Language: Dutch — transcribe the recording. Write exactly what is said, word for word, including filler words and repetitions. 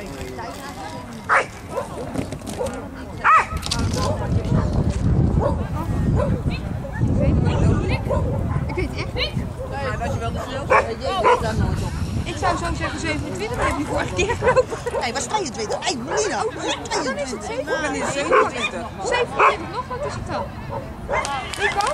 Ik weet het echt niet. Ja, was je wel de snelste? Ik zou zo zeggen zevenentwintig, dat heb je vorige keer gelopen. Nee, was tweeëntwintig. Hé, Nina. Dan is het zevenentwintig. Dan is het zevenentwintig. zevenentwintig nog, wat is het dan? Nico?